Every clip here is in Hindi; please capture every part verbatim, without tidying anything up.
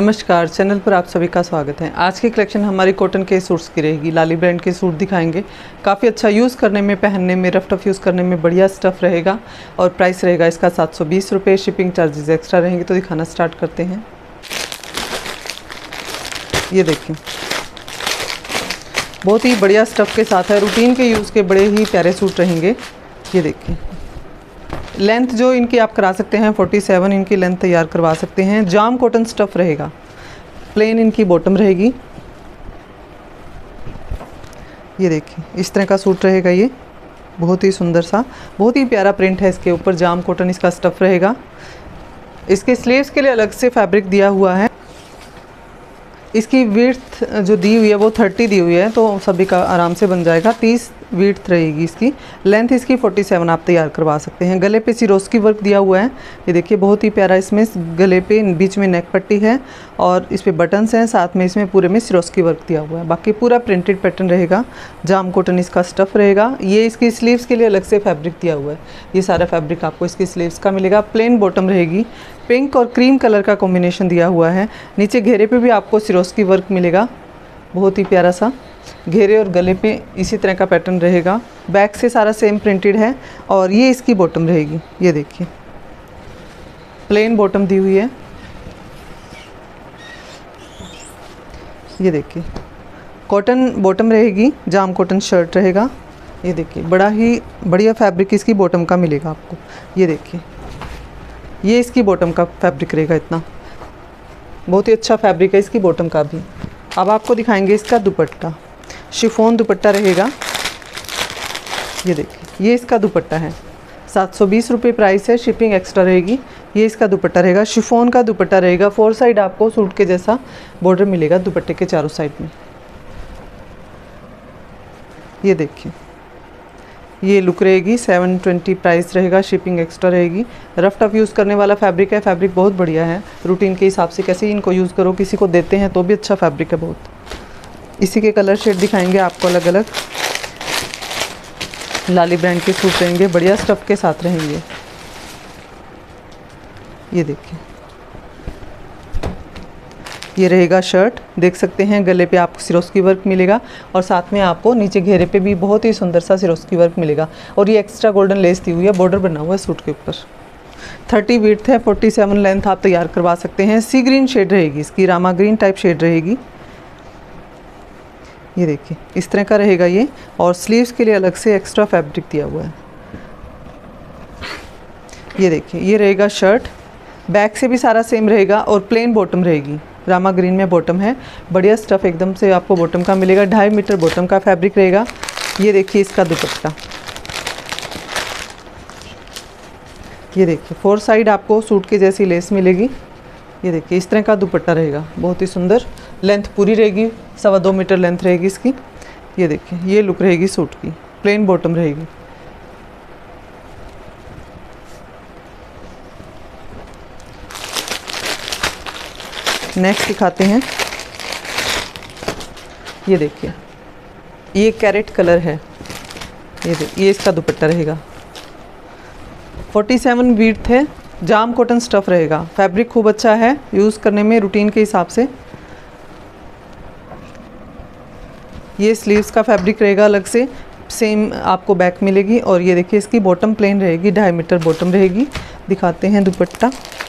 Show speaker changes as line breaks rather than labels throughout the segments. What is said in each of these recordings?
नमस्कार, चैनल पर आप सभी का स्वागत है। आज की कलेक्शन हमारी कॉटन के सूट्स की रहेगी। लाली ब्रांड के सूट दिखाएंगे। काफ़ी अच्छा यूज़ करने में, पहनने में, रफ टफ यूज़ करने में बढ़िया स्टफ़ रहेगा और प्राइस रहेगा इसका सात सौ बीस रुपये। शिपिंग चार्जेस एक्स्ट्रा रहेंगे। तो दिखाना स्टार्ट करते हैं। ये देखिए, बहुत ही बढ़िया स्टफ़ के साथ है। रूटीन के यूज़ के बड़े ही प्यारे सूट रहेंगे। ये देखिए, लेंथ जो इनकी आप करा सकते हैं सैंतालीस इनकी लेंथ तैयार करवा सकते हैं। जाम कॉटन स्टफ़ रहेगा। प्लेन इनकी बॉटम रहेगी। ये देखिए, इस तरह का सूट रहेगा। ये बहुत ही सुंदर सा, बहुत ही प्यारा प्रिंट है इसके ऊपर। जाम कॉटन इसका स्टफ़ रहेगा। इसके स्लीव्स के लिए अलग से फैब्रिक दिया हुआ है। इसकी विड्थ जो दी हुई है वो तीस दी हुई है, तो सभी का आराम से बन जाएगा। तीस विड्थ रहेगी इसकी। लेंथ इसकी सैंतालीस आप तैयार करवा सकते हैं। गले पे सिरोस्की वर्क दिया हुआ है। ये देखिए, बहुत ही प्यारा। इसमें गले पे बीच में नेक पट्टी है और इस पे बटन्स हैं। साथ में इसमें पूरे में सिरोस्की वर्क दिया हुआ है। बाकी पूरा प्रिंटेड पैटर्न रहेगा। जाम कॉटन इसका स्टफ़ रहेगा। ये इसकी स्लीव्स के लिए अलग से फैब्रिक दिया हुआ है। ये सारा फैब्रिक आपको इसकी स्लीव्स का मिलेगा। प्लेन बॉटम रहेगी। पिंक और क्रीम कलर का कॉम्बिनेशन दिया हुआ है। नीचे घेरे पे भी आपको सिरोस्की वर्क मिलेगा। बहुत ही प्यारा सा घेरे और गले पे इसी तरह का पैटर्न रहेगा। बैक से सारा सेम प्रिंटेड है और ये इसकी बॉटम रहेगी। ये देखिए, प्लेन बॉटम दी हुई है। ये देखिए, कॉटन बॉटम रहेगी। जाम कॉटन शर्ट रहेगा। ये देखिए, बड़ा ही बढ़िया फैब्रिक इसकी बॉटम का मिलेगा आपको। ये देखिए, ये इसकी बॉटम का फैब्रिक रहेगा। इतना बहुत ही अच्छा फैब्रिक है इसकी बॉटम का भी। अब आपको दिखाएंगे इसका दुपट्टा। शिफॉन दुपट्टा रहेगा। ये देखिए, ये इसका दुपट्टा है। सात सौ बीस रुपये प्राइस है। शिपिंग एक्स्ट्रा रहेगी। ये इसका दुपट्टा रहेगा। शिफॉन का दुपट्टा रहेगा। फोर साइड आपको सूट के जैसा बॉर्डर मिलेगा दुपट्टे के चारों साइड में। ये देखिए, ये लुक रहेगी। सेवन ट्वेंटी प्राइस रहेगा। शिपिंग एक्स्ट्रा रहेगी। रफ टफ यूज़ करने वाला फैब्रिक है। फैब्रिक बहुत बढ़िया है। रूटीन के हिसाब से कैसे इनको यूज़ करो, किसी को देते हैं तो भी अच्छा फैब्रिक है बहुत। इसी के कलर शेड दिखाएंगे आपको अलग अलग। लाली ब्रांड के सूट रहेंगे। बढ़िया स्टफ़ के साथ रहेंगे। ये देखिए, ये रहेगा शर्ट। देख सकते हैं, गले पे आपको सिरोस्की वर्क मिलेगा और साथ में आपको नीचे घेरे पे भी बहुत ही सुंदर सा सिरोस्की वर्क मिलेगा। और ये एक्स्ट्रा गोल्डन लेस दी हुई है। बॉर्डर बना हुआ है सूट के ऊपर। तीस विड्थ है। सैंतालीस लेंथ आप तैयार करवा सकते हैं। सी ग्रीन शेड रहेगी इसकी। रामा ग्रीन टाइप शेड रहेगी। ये देखिए, इस तरह का रहेगा ये। और स्लीव्स के लिए अलग से एक्स्ट्रा फैब्रिक दिया हुआ है। ये देखिए, ये रहेगा शर्ट। बैक से भी सारा सेम रहेगा और प्लेन बॉटम रहेगी। रामा ग्रीन में बॉटम है। बढ़िया स्टफ़ एकदम से आपको बॉटम का मिलेगा। ढाई मीटर बॉटम का फैब्रिक रहेगा। ये देखिए, इसका दुपट्टा। ये देखिए, फोर साइड आपको सूट की जैसी लेस मिलेगी। ये देखिए, इस तरह का दुपट्टा रहेगा। बहुत ही सुंदर। लेंथ पूरी रहेगी। सवा दो मीटर लेंथ रहेगी इसकी। ये देखिए, ये लुक रहेगी सूट की। प्लेन बॉटम रहेगी। नेक्स्ट दिखाते हैं। ये देखिए, ये कैरेट कलर है। ये देखिए, ये इसका दुपट्टा रहेगा। सैंतालीस विड्थ है। जाम कॉटन स्टफ़ रहेगा। फैब्रिक खूब अच्छा है यूज़ करने में रूटीन के हिसाब से। ये स्लीव्स का फैब्रिक रहेगा अलग से। सेम आपको बैक मिलेगी। और ये देखिए, इसकी बॉटम प्लेन रहेगी। ढाई मीटर बॉटम रहेगी। दिखाते हैं दुपट्टा।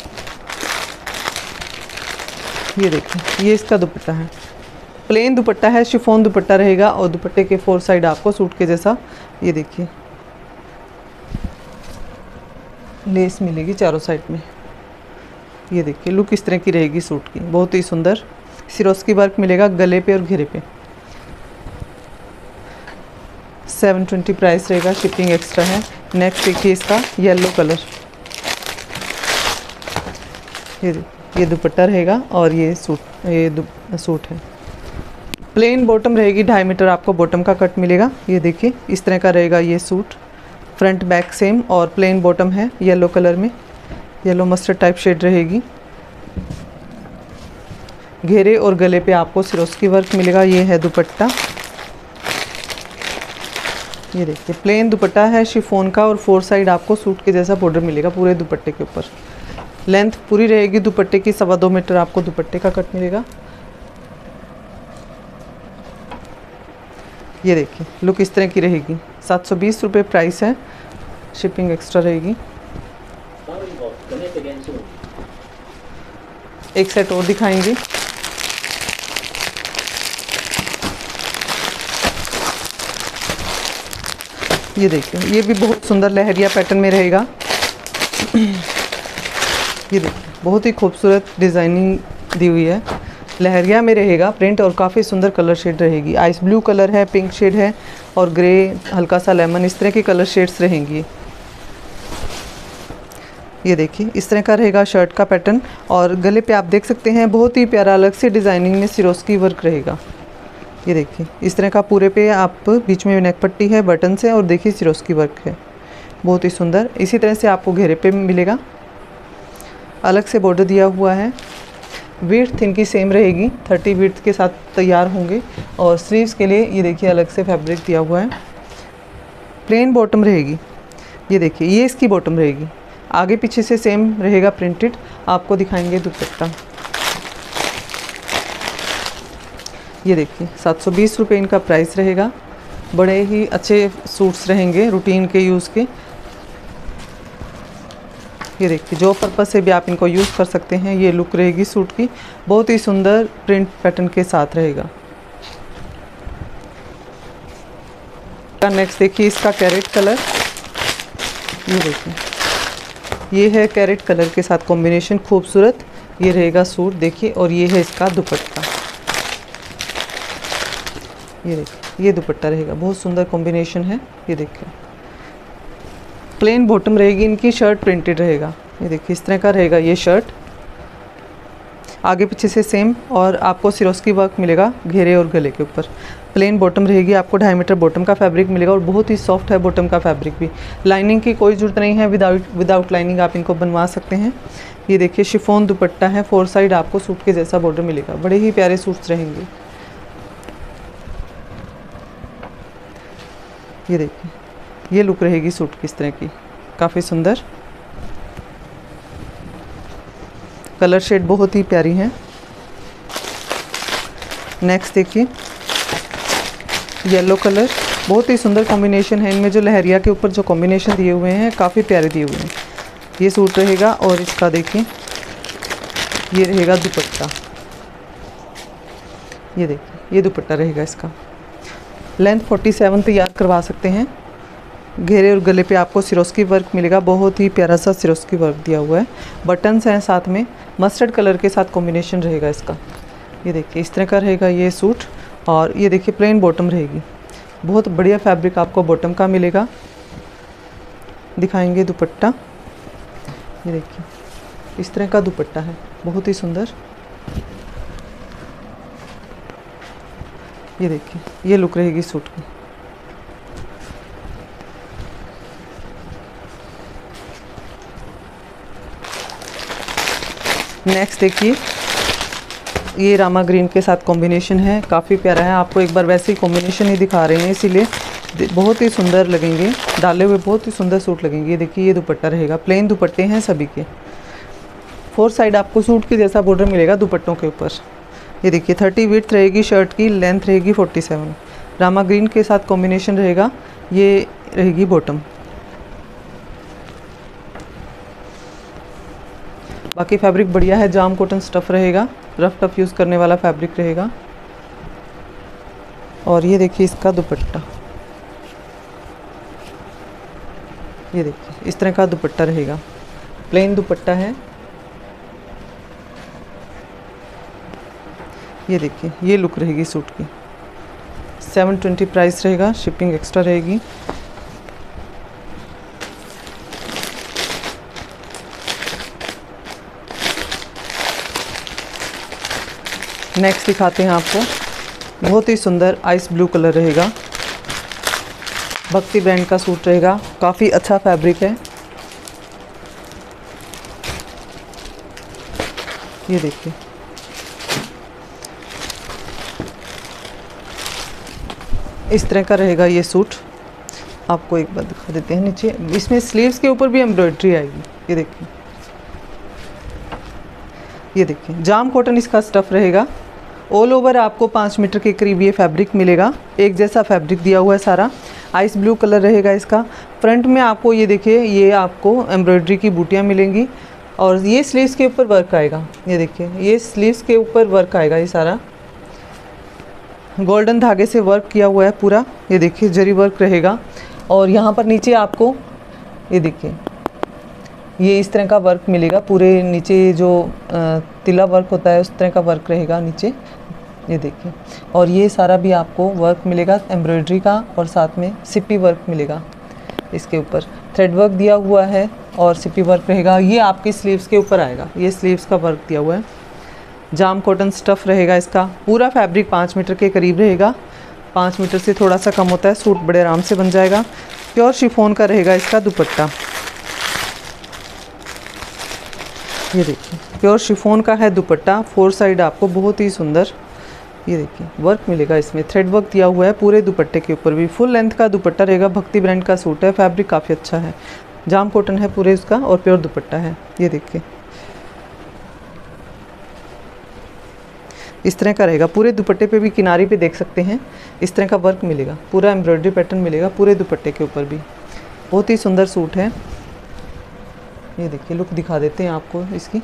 ये देखिए, ये इसका दुपट्टा है। प्लेन दुपट्टा है। शिफॉन दुपट्टा रहेगा और दुपट्टे के फोर साइड आपको सूट के जैसा ये देखिए लेस मिलेगी चारों साइड में। ये देखिए, लुक इस तरह की रहेगी सूट की। बहुत ही सुंदर सिरोस्की वर्क मिलेगा गले पे और घेरे पे। सेवन ट्वेंटी प्राइस रहेगा। शिपिंग एक्स्ट्रा है। नेक्स्ट देखिए, इसका येलो कलर। ये ये दुपट्टा रहेगा और ये सूट ये सूट है। प्लेन बॉटम रहेगी। ढाई मीटर आपको बॉटम का कट मिलेगा। ये देखिए, इस तरह का रहेगा ये सूट। फ्रंट बैक सेम और प्लेन बॉटम है येलो कलर में। येलो मस्टर्ड टाइप शेड रहेगी। घेरे और गले पे आपको सिरोस्की वर्क मिलेगा। ये है दुपट्टा। ये देखिए, प्लेन दुपट्टा है शिफॉन का और फोर साइड आपको सूट के जैसा बॉर्डर मिलेगा पूरे दुपट्टे के ऊपर। लेंथ पूरी रहेगी दुपट्टे की, सवा दो मीटर आपको दुपट्टे का कट मिलेगा। ये देखिए लुक इस तरह की रहेगी। सात सौ बीस रुपये प्राइस है, शिपिंग एक्स्ट्रा रहेगी। एक सेट और दिखाएंगे। ये देखिए ये भी बहुत सुंदर लहरिया पैटर्न में रहेगा। ये देखिए बहुत ही खूबसूरत डिज़ाइनिंग दी हुई है, लहरिया में रहेगा प्रिंट और काफ़ी सुंदर कलर शेड रहेगी। आइस ब्लू कलर है, पिंक शेड है और ग्रे, हल्का सा लेमन, इस तरह के कलर शेड्स रहेंगी। ये देखिए इस तरह का रहेगा शर्ट का पैटर्न और गले पे आप देख सकते हैं बहुत ही प्यारा अलग से डिज़ाइनिंग में सिरोस्की वर्क रहेगा। ये देखिए इस तरह का पूरे पे आप बीच में नेक पट्टी है, बटन से, और देखिए सिरोस्की वर्क है, बहुत ही सुंदर। इसी तरह से आपको घेरे पे मिलेगा, अलग से बॉर्डर दिया हुआ है। विड्थ इनकी सेम रहेगी, थर्टी विड्थ के साथ तैयार होंगे। और स्लीव्स के लिए ये देखिए अलग से फैब्रिक दिया हुआ है। प्लेन बॉटम रहेगी। ये देखिए ये इसकी बॉटम रहेगी, आगे पीछे से सेम रहेगा प्रिंटेड। आपको दिखाएंगे दुपट्टा। ये देखिए सात सौ बीस रुपये इनका प्राइस रहेगा। बड़े ही अच्छे सूट्स रहेंगे रूटीन के यूज़ के। ये देखिए जो पर्पस से भी आप इनको यूज़ कर सकते हैं। ये लुक रहेगी सूट की, बहुत ही सुंदर प्रिंट पैटर्न के साथ रहेगा। नेक्स्ट देखिए इसका कैरेट कलर। ये देखिए ये है कैरेट कलर के साथ कॉम्बिनेशन, खूबसूरत ये रहेगा सूट देखिए। और ये है इसका दुपट्टा। ये देखिए ये दुपट्टा रहेगा, बहुत सुंदर कॉम्बिनेशन है। ये देखिए प्लेन बॉटम रहेगी इनकी, शर्ट प्रिंटेड रहेगा। ये देखिए इस तरह का रहेगा ये शर्ट, आगे पीछे से सेम। और आपको सिरोस्की वर्क मिलेगा घेरे और गले के ऊपर। प्लेन बॉटम रहेगी, आपको ढाई मीटर बॉटम का फैब्रिक मिलेगा और बहुत ही सॉफ्ट है बॉटम का फैब्रिक भी। लाइनिंग की कोई ज़रूरत नहीं है, विदाउट विदाउट लाइनिंग आप इनको बनवा सकते हैं। ये देखिए शिफॉन दुपट्टा है, फोर साइड आपको सूट के जैसा बॉर्डर मिलेगा। बड़े ही प्यारे सूट्स रहेंगे। ये देखिए ये लुक रहेगी सूट की इस तरह की, काफ़ी सुंदर। कलर शेड बहुत ही प्यारी है। नेक्स्ट देखिए येलो कलर, बहुत ही सुंदर कॉम्बिनेशन है इनमें। जो लहरिया के ऊपर जो कॉम्बिनेशन दिए हुए हैं काफ़ी प्यारे दिए हुए हैं। ये सूट रहेगा और इसका देखिए ये रहेगा दुपट्टा। ये देखिए ये दुपट्टा रहेगा इसका। लेंथ सैंतालीस तैयार करवा सकते हैं। घेरे और गले पे आपको सिरोस्की वर्क मिलेगा, बहुत ही प्यारा सा सिरोस्की वर्क दिया हुआ है। बटन्स हैं साथ में, मस्टर्ड कलर के साथ कॉम्बिनेशन रहेगा इसका। ये देखिए इस तरह का रहेगा ये सूट। और ये देखिए प्लेन बॉटम रहेगी, बहुत बढ़िया फैब्रिक आपको बॉटम का मिलेगा। दिखाएंगे दुपट्टा। ये देखिए इस तरह का दुपट्टा है, बहुत ही सुंदर। ये देखिए ये लुक रहेगी सूट की। नेक्स्ट देखिए ये रामा ग्रीन के साथ कॉम्बिनेशन है, काफ़ी प्यारा है। आपको एक बार वैसे ही कॉम्बिनेशन ही दिखा रहे हैं, इसीलिए बहुत ही सुंदर लगेंगे डाले हुए, बहुत ही सुंदर सूट लगेंगे। ये देखिए ये दुपट्टा रहेगा, प्लेन दुपट्टे हैं सभी के। फोर साइड आपको सूट के जैसा बॉर्डर मिलेगा दुपट्टों के ऊपर। ये देखिए थर्टी विड्थ रहेगी शर्ट की, लेंथ रहेगी फोर्टी सेवन। रामा ग्रीन के साथ कॉम्बिनेशन रहेगा। ये रहेगी बॉटम। बाकी फैब्रिक बढ़िया है, जाम कॉटन स्टफ़ रहेगा, रफ टफ यूज़ करने वाला फैब्रिक रहेगा। और ये देखिए इसका दुपट्टा। ये देखिए इस तरह का दुपट्टा रहेगा, प्लेन दुपट्टा है। ये देखिए ये लुक रहेगी सूट की। सेवन ट्वेंटी प्राइस रहेगा, शिपिंग एक्स्ट्रा रहेगी। नेक्स्ट दिखाते हैं आपको, बहुत ही सुंदर आइस ब्लू कलर रहेगा, भक्ति ब्रांड का सूट रहेगा, काफ़ी अच्छा फैब्रिक है। ये देखिए इस तरह का रहेगा ये सूट। आपको एक बार दिखा देते हैं नीचे, इसमें स्लीव्स के ऊपर भी एम्ब्रॉयडरी आएगी। ये देखिए ये देखिए जाम कॉटन इसका स्टफ़ रहेगा। ऑल ओवर आपको पाँच मीटर के करीब ये फैब्रिक मिलेगा। एक जैसा फैब्रिक दिया हुआ है सारा। आइस ब्लू कलर रहेगा इसका। फ्रंट में आपको ये देखिए ये आपको एम्ब्रॉयडरी की बूटियाँ मिलेंगी और ये स्लीव्स के ऊपर वर्क आएगा। ये देखिए ये स्लीव्स के ऊपर वर्क आएगा। ये सारा गोल्डन धागे से वर्क किया हुआ है पूरा। ये देखिए जरी वर्क रहेगा और यहाँ पर नीचे आपको ये देखिए ये इस तरह का वर्क मिलेगा। पूरे नीचे जो तिला वर्क होता है उस तरह का वर्क रहेगा नीचे। ये देखिए और ये सारा भी आपको वर्क मिलेगा एम्ब्रॉयडरी का और साथ में सिप्पी वर्क मिलेगा। इसके ऊपर थ्रेड वर्क दिया हुआ है और सिप्पी वर्क रहेगा। ये आपकी स्लीव्स के ऊपर आएगा। ये स्लीव्स का वर्क दिया हुआ है। जाम कॉटन स्टफ़ रहेगा इसका। पूरा फैब्रिक पाँच मीटर के करीब रहेगा। पाँच मीटर से थोड़ा सा कम होता है। सूट बड़े आराम से बन जाएगा। प्योर शिफॉन का रहेगा इसका दुपट्टा। ये देखिए प्योर शिफॉन का है दुपट्टा। फोर साइड आपको बहुत ही सुंदर ये देखिए वर्क मिलेगा। इसमें थ्रेड वर्क दिया हुआ है पूरे दुपट्टे के ऊपर भी। फुल लेंथ का दुपट्टा रहेगा। भक्ति ब्रांड का सूट है। फैब्रिक काफ़ी अच्छा है। जाम कॉटन है पूरे उसका और प्योर दुपट्टा है। ये देखिए इस तरह का रहेगा। पूरे दुपट्टे पे भी किनारी पे देख सकते हैं इस तरह का वर्क मिलेगा। पूरा एम्ब्रॉयडरी पैटर्न मिलेगा पूरे दुपट्टे के ऊपर भी। बहुत ही सुंदर सूट है। ये देखिए लुक दिखा देते हैं आपको इसकी।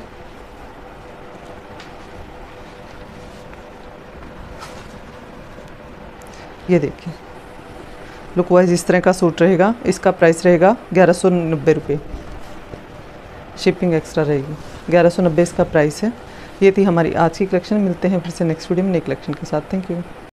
ये देखिए लुक वाइज इस तरह का सूट रहेगा। इसका प्राइस रहेगा ग्यारह सौ नब्बे रुपये। शिपिंग एक्स्ट्रा रहेगी। ग्यारह सौ नब्बे इसका प्राइस है। ये थी हमारी आज की कलेक्शन। मिलते हैं फिर से नेक्स्ट वीडियो में नई कलेक्शन के साथ। Thank you.